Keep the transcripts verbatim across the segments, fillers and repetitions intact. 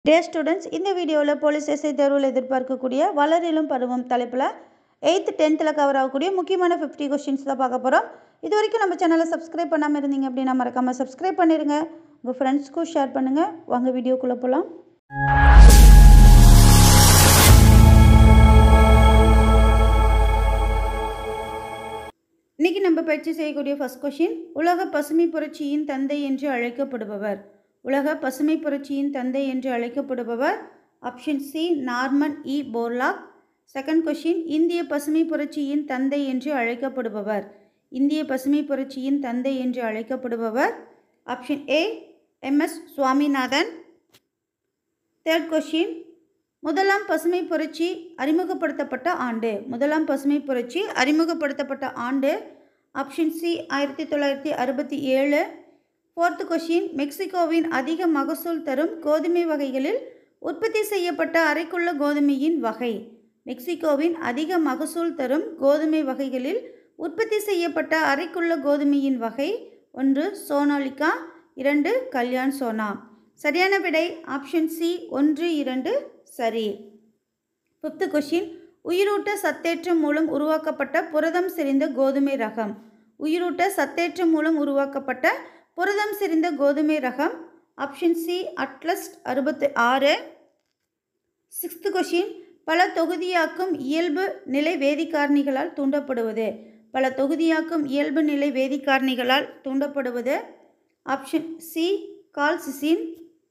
Dear students, in the video police essay தேர்வில் எதிர்பார்க்கக்கூடிய வளரிலும் பருவம் தலைப்பில் எயித் டென்த்தில் கவர் ஆகக்கூடிய முக்கியமான ஃபிஃப்டி கொஸ்டின்ஸ் தான் பார்க்க போகிறோம். இது வரைக்கும் நம்ம சேனலை சப்ஸ்கிரைப் பண்ணாமல் இருந்தீங்க அப்படின்னா மறக்காமல் சப்ஸ்கிரைப் பண்ணிடுங்க. உங்கள் ஃப்ரெண்ட்ஸ்க்கும் ஷேர் பண்ணுங்கள். வாங்க வீடியோக்குள்ளே போகலாம். இன்றைக்கி நம்ம பயிற்சி செய்யக்கூடிய ஃபர்ஸ்ட் கொஸ்டின், உலக பசுமை புரட்சியின் தந்தை என்று அழைக்கப்படுபவர். உலக பசுமை புரட்சியின் தந்தை என்று அழைக்கப்படுபவர். Option C Norman E Borlaug. Second question, இந்திய பசுமை புரட்சியின் தந்தை என்று அழைக்கப்படுபவர். இந்திய பசுமை புரட்சியின் தந்தை என்று அழைக்கப்படுபவர். Option A M S Swaminathan. Third question, முதலாம் பசுமை புரட்சி அறிமுகப்படுத்தப்பட்ட ஆண்டு. முதலாம் பசுமை புரட்சி அறிமுகப்படுத்தப்பட்ட ஆண்டு. ஆப்ஷன் சி ஆயிரத்தி தொள்ளாயிரத்தி அறுபத்தி ஏழு. ஃபோர்த் கொஸ்டின், மெக்சிகோவின் அதிக மகசூல் தரும் கோதுமை வகைகளில் உற்பத்தி செய்யப்பட்ட அரைக்குள்ள கோதுமையின் வகை. மெக்சிகோவின் அதிக மகசூல் தரும் கோதுமை வகைகளில் உற்பத்தி செய்யப்பட்ட அரைக்குள்ள கோதுமையின் வகை. ஒன்று சோனாலிகா, இரண்டு கல்யாண் சோனா. சரியான விடை ஆப்ஷன் சி ஒன்று இரண்டு சரி. ஃபிஃப்த் கொஸ்டின், உயிரூட்ட சத்தேற்றம் மூலம் உருவாக்கப்பட்ட புரதம் செறிந்த கோதுமை ரகம். உயிரூட்ட சத்தேற்றம் மூலம் உருவாக்கப்பட்ட புரதம் செறிந்த கோதுமை ரகம். ஆப்ஷன் சி அட்லஸ் அறுபத்தி ஆறு. சிக்ஸ்த் கொஸ்டின், பல தொகுதியாக்கும் இயல்பு நிலை வேதிக்காரணிகளால் தூண்டப்படுவது. பல தொகுதியாக்கும் இயல்பு நிலை வேதிக்காரணிகளால் தூண்டப்படுவது. Option C colchicine.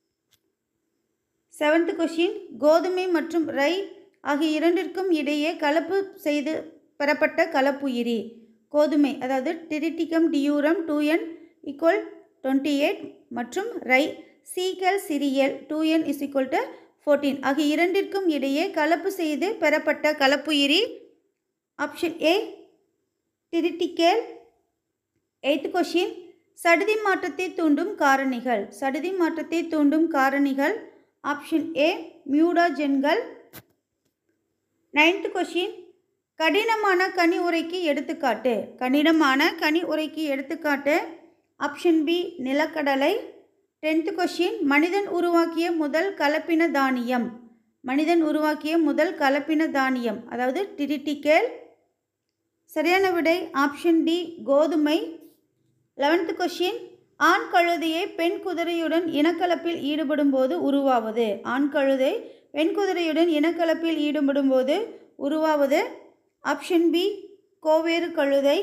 Seventh question, கோதுமை மற்றும் ரை ஆகிய இரண்டிற்கும் இடையே கலப்பு செய்து பெறப்பட்ட கலப்புயிரி. கோதுமை அதாவது Triticum durum two n equal twenty eight மற்றும் rye Secale cereale two n is equal to fourteen ஆகிய இரண்டிற்கும் இடையே கலப்பு செய்து பெறப்பட்ட கலப்புயிரி. Option A triticale. Eighth question, சடுதி மாற்றத்தை தூண்டும் காரணிகள். சடுதி மாற்றத்தை தூண்டும் காரணிகள். Option A mutagens. Ninth question, கடினமான கனி உரைக்கு எடுத்துக்காட்டு. கடினமான கனி உரைக்கு எடுத்துக்காட்டு. ஆப்ஷன் பி நிலக்கடலை. டென்த் கொஸ்டின், மனிதன் உருவாக்கிய முதல் கலப்பின தானியம். மனிதன் உருவாக்கிய முதல் கலப்பின தானியம் அதாவது டிரிட்டிகேல். சரியான விடை ஆப்ஷன் டி கோதுமை. லெவன்த் கொஸ்டின், ஆண் கழுதையை பெண் குதிரையுடன் இனக்கலப்பில் ஈடுபடும் போது உருவாவது. ஆண் கழுதை பெண் குதிரையுடன் இனக்கலப்பில் ஈடுபடும் போது உருவாவது. ஆப்ஷன் பி கோவேறு கழுதை.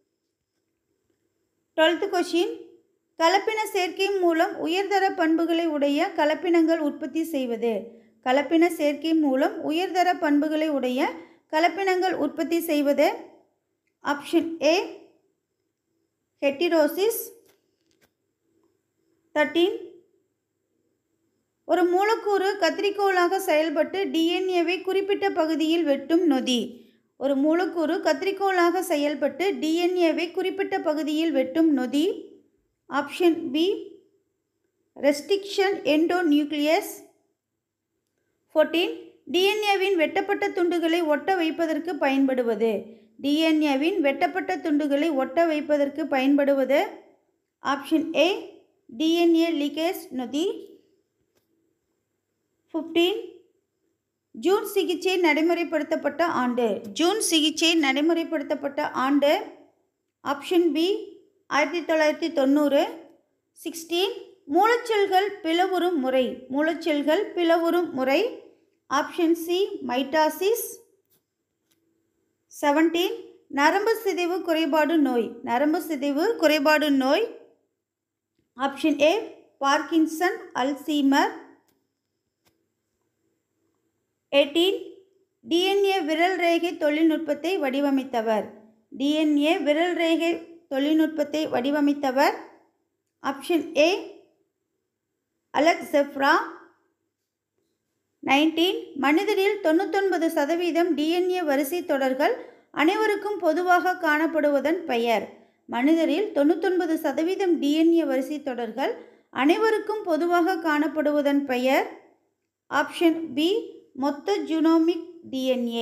டுவெல்த் கொஸ்டின், கலப்பின சேர்க்கை மூலம் உயர்தர பண்புகளை உடைய கலப்பினங்கள் உற்பத்தி செய்வது. கலப்பின சேர்க்கை மூலம் உயர்தர பண்புகளை உடைய கலப்பினங்கள் உற்பத்தி செய்வது. Option A ஹெட்டிரோசிஸ். தேர்ட்டீன், ஒரு மூலக்கூறு கத்திரிக்கோலாக செயல்பட்டு டிஎன்ஏவை குறிப்பிட்ட பகுதியில் வெட்டும் நொதி. ஒரு மூலக்கூறு கத்திரிக்கோலாக செயல்பட்டு டிஎன்ஏவை குறிப்பிட்ட பகுதியில் வெட்டும் நொதி. Option B restriction endonuclease. Fourteen, டிஎன்ஏவின் வெட்டப்பட்ட துண்டுகளை ஒட்ட வைப்பதற்கு பயன்படுவது. டிஎன்ஏவின் வெட்டப்பட்ட துண்டுகளை ஒட்ட வைப்பதற்கு பயன்படுவது. ஆப்ஷன் ஏ டிஎன்ஏ லிகேஸ் நொதி. ஃபிஃப்டீன், ஜூன் சிகிச்சை நடைமுறைப்படுத்தப்பட்ட ஆண்டு. ஜூன் சிகிச்சை நடைமுறைப்படுத்தப்பட்ட ஆண்டு. ஆப்ஷன் பி ஆயிரத்தி தொள்ளாயிரத்தி தொண்ணூறு. சிக்ஸ்டீன், மூலச்செல்கள் பிளவுறும் முறை. மூலச்செல்கள் பிளவுறும் முறை. Option C mitosis. செவன்டீன், நரம்பு சிதைவு குறைபாடு நோய். நரம்பு சிதைவு குறைபாடு நோய். Option A Parkinson Alzheimer. Eighteen, DNA விரல் ரேகை தொழில்நுட்பத்தை வடிவமைத்தவர். டிஎன்ஏ விரல் ரேகை தொழில்நுட்பத்தை வடிவமைத்தவர். Option A அலெக்செப்ரா. நைன்டீன், மனிதரில் தொண்ணூத்தொன்பது சதவீதம் டிஎன்ஏ வரிசை தொடர்கள் அனைவருக்கும் பொதுவாக காணப்படுவதன் பெயர். மனிதரில் தொண்ணூத்தொன்பது சதவீதம் டிஎன்ஏ வரிசை தொடர்கள் அனைவருக்கும் பொதுவாக காணப்படுவதன் பெயர். ஆப்ஷன் பி மொத்த ஜீனோமிக் டிஎன்ஏ.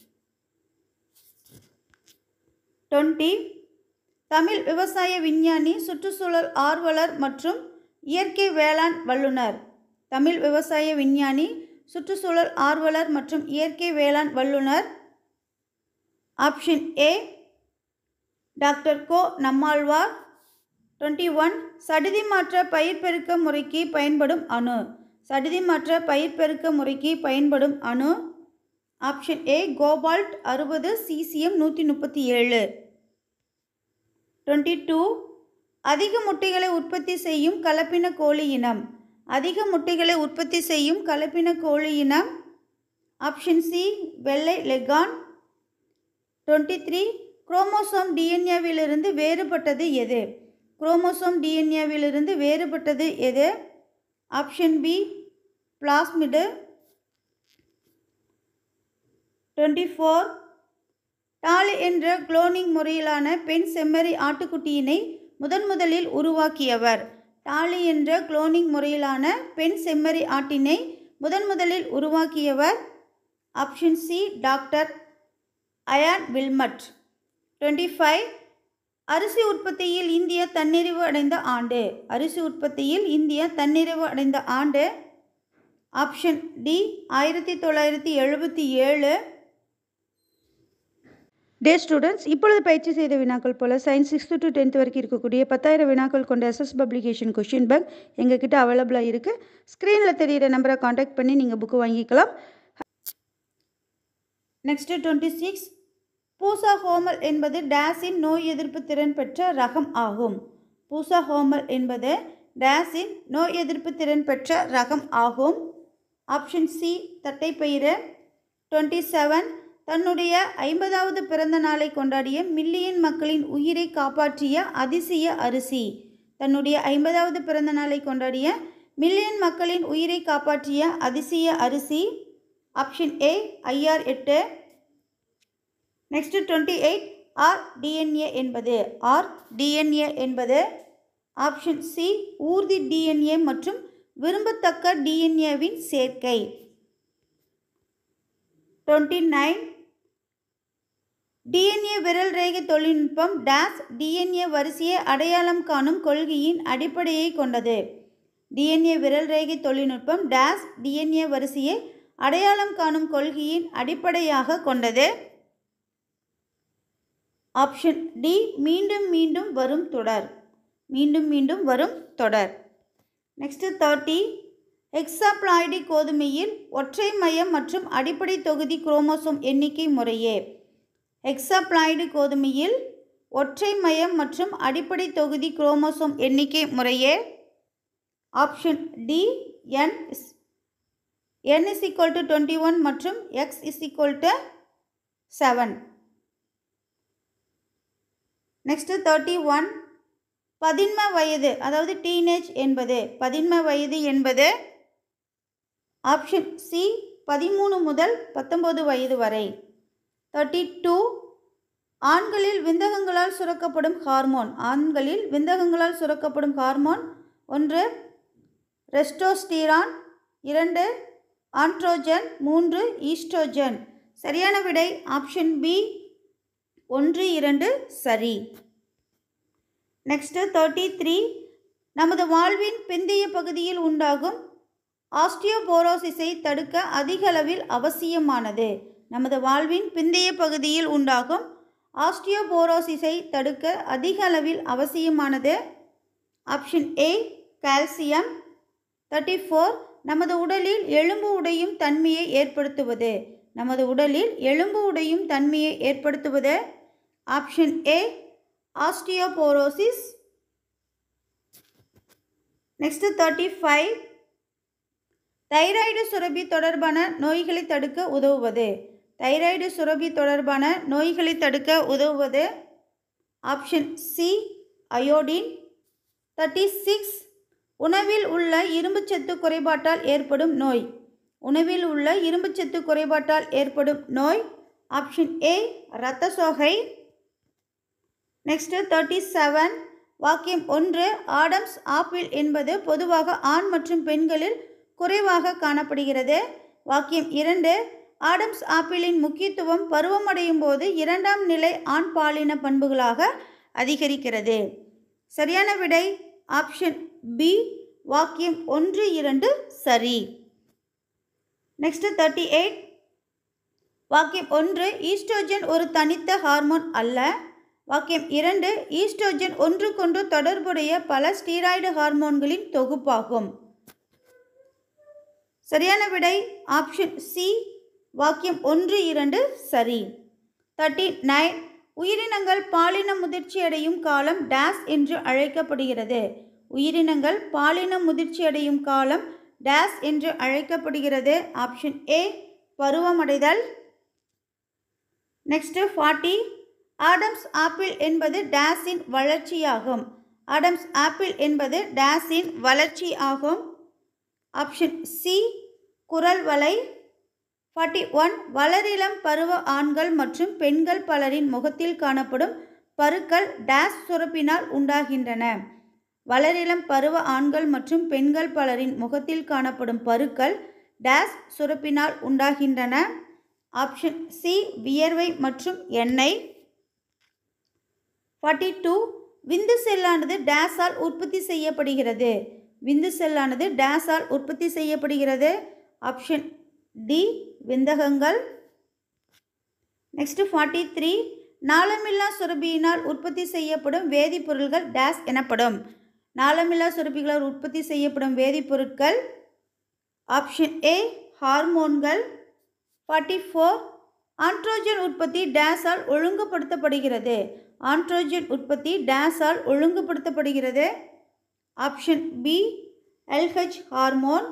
டுவெண்ட்டி, தமிழ் விவசாய விஞ்ஞானி, சுற்றுச்சூழல் ஆர்வலர் மற்றும் இயற்கை வேளாண் வல்லுநர். தமிழ் விவசாய விஞ்ஞானி, சுற்றுச்சூழல் ஆர்வலர் மற்றும் இயற்கை வேளாண் வல்லுநர். Option A doctor Ko Nammalvar. Twenty one சடுதி மாற்ற பயிர் பெருக்க முறைக்கு பயன்படும் அணு. சடுதி மாற்ற பயிர் பெருக்க முறைக்கு பயன்படும் அணு. ஆப்ஷன் ஏ கோபால்ட் அறுபது, சீசியம் நூற்றி முப்பத்தி ஏழு. டுவெண்ட்டி டூ அதிக முட்டைகளை உற்பத்தி செய்யும் கலப்பின கோழி இனம். அதிக முட்டைகளை உற்பத்தி செய்யும் கலப்பின கோழி இனம். ஆப்ஷன் சி வெள்ளை லெகான். டுவெண்ட்டி த்ரீ குரோமோசோம் டிஎன்ஏவிலிருந்து வேறுபட்டது எது? குரோமோசோம் டிஎன்ஏவிலிருந்து வேறுபட்டது எது? Option B plasmid. Twenty four Dolly என்ற குளோனிங் முறையிலான பெண் செம்மறி ஆட்டுக்குட்டியினை முதன் முதலில் உருவாக்கியவர். டாலி என்ற குளோனிங் முறையிலான பெண் செம்மறி ஆட்டினை முதன் முதலில் உருவாக்கியவர். Option C doctor Ian Wilmut. Twenty five அரிசி உற்பத்தியில் இந்தியா தன்னிறைவு அடைந்த ஆண்டு. அரிசி உற்பத்தியில் இந்தியா தன்னிறைவு அடைந்த ஆண்டு. ஆப்ஷன் டி ஆயிரத்தி தொள்ளாயிரத்தி எழுபத்தி ஏழு. டே ஸ்டூடெண்ட்ஸ், இப்பொழுது பயிற்சி செய்த வினாக்கள் போல சயின்ஸ் சிக்ஸ்த்து டு டென்த் வரைக்கும் இருக்கக்கூடிய பத்தாயிரம் வினாக்கள் கொண்ட எஸ்எஸ் பப்ளிகேஷன் கொஷின் பேங்க் எங்ககிட்ட அவைலபிளாக இருக்குது. ஸ்க்ரீனில் தெரிகிற நம்பரை காண்டாக்ட் பண்ணி நீங்கள் புக்கு வாங்கிக்கலாம். Next twenty six Pusa Komal என்பது டேஸின் நோய் எதிர்ப்பு திறன் பெற்ற ரகம் ஆகும். பூசா ஹோமல் என்பது டேஸின் நோய் எதிர்ப்பு திறன் பெற்ற ரகம் ஆகும். ஆப்ஷன் சி தட்டைப்பயிறு. டுவெண்ட்டி செவன் தன்னுடைய ஐம்பதாவது பிறந்த நாளை கொண்டாடிய மில்லியன் மக்களின் உயிரை காப்பாற்றிய அதிசய அரிசி. தன்னுடைய ஐம்பதாவது பிறந்த நாளை கொண்டாடிய மில்லியன் மக்களின் உயிரை காப்பாற்றிய அதிசய அரிசி. ஆப்ஷன் ஏ ஐஆர் எட்டு. Next twenty eight R DNA என்பது. ஆர் டிஎன்ஏ என்பது ஆப்ஷன் சி ஊர்தி டிஎன்ஏ மற்றும் விரும்பத்தக்க டிஎன்ஏவின் சேர்க்கை. டுவெண்ட்டி நைன் டிஎன்ஏ விரல் ரேகை தொழில்நுட்பம் டேஸ் டிஎன்ஏ வரிசையை அடையாளம் காணும் கொள்கையின் அடிப்படையை கொண்டது. டிஎன்ஏ விரல் ரேகை தொழில்நுட்பம் டேஸ் டிஎன்ஏ வரிசையை அடையாளம் காணும் கொள்கையின் அடிப்படையாக கொண்டது. ஆப்ஷன் டி மீண்டும் மீண்டும் வரும் தொடர். மீண்டும் மீண்டும் வரும் தொடர். நெக்ஸ்ட் தேர்ட்டி எக்ஸாப்ளாய்டி கோதுமையில் ஒற்றை மையம் மற்றும் அடிப்படை தொகுதி குரோமோசோம் எண்ணிக்கை முறையே. எக்ஸாப்ளாய்டு கோதுமையில் ஒற்றை மையம் மற்றும் அடிப்படை தொகுதி குரோமோசோம் எண்ணிக்கை முறையே. Option D n n is equal to twenty one மற்றும் x is equal to seven. Next thirty one பதின்ம வயது அதாவது டீனேஜ் என்பது. பதின்ம வயது என்பது ஆப்ஷன் சி பதிமூணு முதல் பத்தொம்போது வயது வரை. தேர்ட்டி டூ ஆண்களில் விந்தகங்களால் சுரக்கப்படும் ஹார்மோன். ஆண்களில் விந்தகங்களால் சுரக்கப்படும் ஹார்மோன் ஒன்று ரெஸ்டோஸ்டிரான், இரண்டு ஆண்ட்ரோஜன், மூன்று ஈஸ்ட்ரோஜன். சரியான விடை ஆப்ஷன் பி ஒன்று இரண்டு சரி. நெக்ஸ்ட்டு தேர்ட்டி த்ரீ நமது வாழ்வின் பிந்தைய பகுதியில் உண்டாகும் ஆஸ்டியோபோரோசிஸை தடுக்க அதிக அளவில் அவசியமானது. நமது வாழ்வின் பிந்தைய பகுதியில் உண்டாகும் ஆஸ்டியோபோரோசிஸை தடுக்க அதிக அளவில் அவசியமானது. Option A calcium. Thirty four நமது உடலில் எலும்பு உடையும் தன்மையை ஏற்படுத்துவது. நமது உடலில் எலும்பு உடையும் தன்மையை ஏற்படுத்துவது. Option A osteoporosis. Next thirty five thyroid சுரப்பி தொடர்பான நோய்களை தடுக்க உதவுவது. தைராய்டு சுரப்பி தொடர்பான நோய்களை தடுக்க உதவுவது. Option C iodine. Thirty six உணவில் உள்ள இரும்புச்சத்து குறைபாட்டால் ஏற்படும் நோய். உணவில் உள்ள இரும்புச்சத்து குறைபாட்டால் ஏற்படும் நோய். ஆப்ஷன் ஏ இரத்த சோகை. நெக்ஸ்ட்டு தேர்ட்டி செவன் வாக்கியம் ஒன்று ஆடம்ஸ் ஆப்பிள் என்பது பொதுவாக ஆண் மற்றும் பெண்களில் குறைவாக காணப்படுகிறது. வாக்கியம் இரண்டு ஆடம்ஸ் ஆப்பிளின் முக்கியத்துவம் பருவமடையும் போது இரண்டாம் நிலை ஆண் பாலின பண்புகளாக அதிகரிக்கிறது. சரியான விடை ஆப்ஷன் பி வாக்கியம் ஒன்று இரண்டு சரி. Next thirty eight. வாக்கியம் ஒன்று, ஈஸ்ட்ரோஜன் ஒரு தனித்த ஹார்மோன் அல்ல. வாக்கியம் இரண்டு, ஈஸ்ட்ரோஜன் ஒன்றுக்கொன்று தொடர்புடைய பல ஸ்டீராய்டு ஹார்மோன்களின் தொகுப்பாகும். சரியான விடை ஆப்ஷன் சி, வாக்கியம் ஒன்று இரண்டு சரி. Thirty nine. உயிரினங்கள் பாலின முதிர்ச்சி அடையும் காலம் டேஸ் என்று அழைக்கப்படுகிறது. உயிரினங்கள் பாலின முதிர்ச்சி அடையும் காலம் டேஸ் என்று அழைக்கப்படுகிறது. ஆப்ஷன் ஏ, பருவமடைதல். Next forty. ஆடம்ஸ் ஆப்பிள் என்பது டேஸின் வளர்ச்சியாகும். ஆடம்ஸ் ஆப்பிள் என்பது டேஸின் வளர்ச்சி ஆகும். ஆப்ஷன் சி, குரல் வலை. Forty one. வளரிளம் பருவ ஆண்கள் மற்றும் பெண்கள் பலரின் முகத்தில் காணப்படும் பருக்கள் டேஸ் சுரப்பினால் உண்டாகின்றன. வளரிளம் பருவ ஆண்கள் மற்றும் பெண்கள் பலரின் முகத்தில் காணப்படும் பருக்கள் டேஸ் சுரப்பினால் உண்டாகின்றன. ஆப்ஷன் சி, வியர்வை மற்றும் எண்ணெய். Forty two. விந்து செல்லானது டேஸால் உற்பத்தி செய்யப்படுகிறது. விந்து செல்லானது டேஸால் உற்பத்தி செய்யப்படுகிறது. ஆப்ஷன் டி, விந்தகங்கள். Next forty three. நாளமில்லா சுரப்பியினால் உற்பத்தி செய்யப்படும் வேதிப்பொருட்கள் டேஸ் எனப்படும். நாளமில்லா சுரப்பிகளால் உற்பத்தி செய்யப்படும் வேதிப்பொருட்கள். ஆப்ஷன் ஏ, ஹார்மோன்கள். Forty four. ஆண்ட்ரோஜன் உற்பத்தி டேஸால் ஒழுங்குபடுத்தப்படுகிறது. ஆண்ட்ரோஜன் உற்பத்தி டேஸால் ஒழுங்குபடுத்தப்படுகிறது. Option B, LH hormone.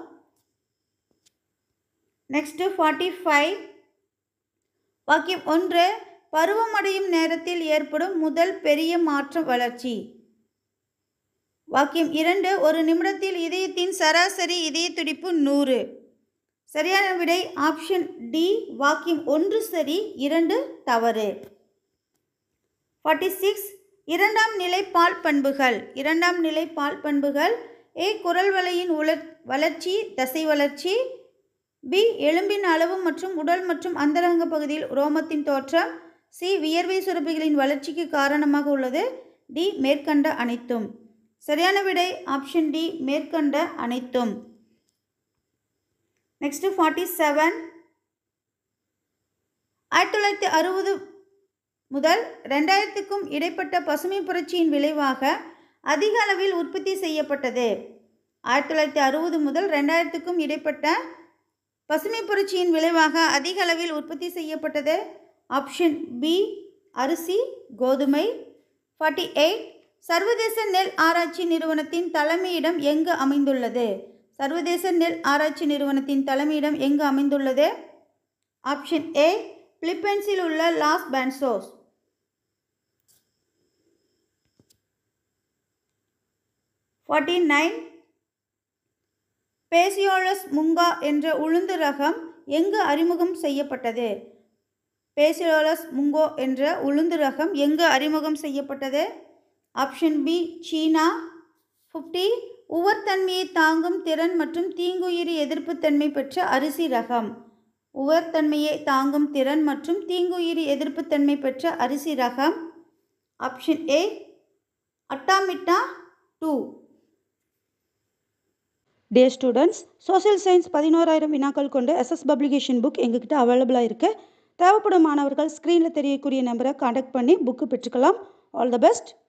Next forty five. வாக்கியம் ஒன்று, பருவமடையும் நேரத்தில் ஏற்படும் முதல் பெரிய மாற்ற வளர்ச்சி. வாக்கியம் இரண்டு, ஒரு நிமிடத்தில் இதயத்தின் சராசரி இதய துடிப்பு நூறு. சரியான விடை ஆப்ஷன் டி, வாக்கியம் ஒன்று சரி, இரண்டு தவறு. Forty six. இரண்டாம் நிலை பால் பண்புகள். இரண்டாம் நிலை பால் பண்புகள். ஏ, குரல் வலையின் உலர் வளர்ச்சி தசை வளர்ச்சி. பி, எலும்பின் அளவு மற்றும் உடல் மற்றும் அந்தரங்க பகுதியில் உரோமத்தின் தோற்றம். சி, வியர்வை சுரப்பிகளின் வளர்ச்சிக்கு காரணமாக உள்ளது. டி, மேற்கண்ட அனைத்தும். சரியான விடை ஆப்ஷன் டி, மேற்கண்ட அனைத்தும். Next forty seven. ஆயிரத்தி தொள்ளாயிரத்தி அறுபது முதல் ரெண்டாயிரத்துக்கும் இடைப்பட்ட பசுமை புரட்சியின் விளைவாக அதிக அளவில் உற்பத்தி செய்யப்பட்டது. ஆயிரத்தி தொள்ளாயிரத்தி அறுபது முதல் ரெண்டாயிரத்துக்கும் இடைப்பட்ட பசுமை புரட்சியின் விளைவாக அதிக அளவில் உற்பத்தி செய்யப்பட்டது. ஆப்ஷன் பி, அரிசி, கோதுமை. Forty eight. சர்வதேச நெல் ஆராய்ச்சி நிறுவனத்தின் தலைமையிடம் எங்கு அமைந்துள்ளது? சர்வதேச நெல் ஆராய்ச்சி நிறுவனத்தின் தலைமையிடம் எங்கு அமைந்துள்ளது? ஆப்ஷன் ஏ, பிலிப்பைன்ஸில் உள்ள Los Banos. Forty nine. Phaseolus mungo என்ற உளுந்து ரகம் எங்கு அறிமுகம் செய்யப்பட்டது? பேசியோலஸ் முங்கோ என்ற உளுந்து ரகம் எங்கு அறிமுகம் செய்யப்பட்டது? Option B, China. ஃபிஃப்டி. உவர்த்தன்மையை தாங்கும் திறன் மற்றும் தீங்குயிரி எதிர்ப்பு தன்மை பெற்ற அரிசி ரகம். உவர்த்தன்மையை தாங்கும் திறன் மற்றும் தீங்குயிரி எதிர்ப்பு தன்மை பெற்ற அரிசி ரகம். Option A, Atomita two. Dear students, social science பதினோராயிரம் வினாக்கள் கொண்டு எஸ்எஸ் பப்ளிகேஷன் புக் எங்ககிட்ட அவைலபிளாக இருக்குது. தேவைப்படும் மாணவர்கள் ஸ்க்ரீனில் தெரியக்கூடிய நம்பரை காண்டாக்ட் பண்ணி புக்கு பெற்றுக்கலாம். All the best.